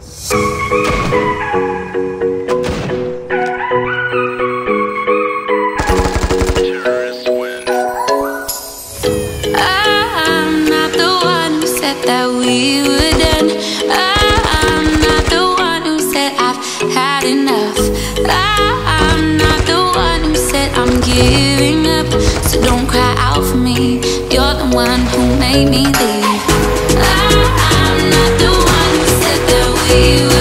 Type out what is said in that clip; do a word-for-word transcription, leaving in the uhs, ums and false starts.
I'm not the one who said that we would end. I'm not the one who said I've had enough. I'm not the one who said I'm giving up. So don't cry out for me, you're the one who made me leave. I'm not the one who said that we would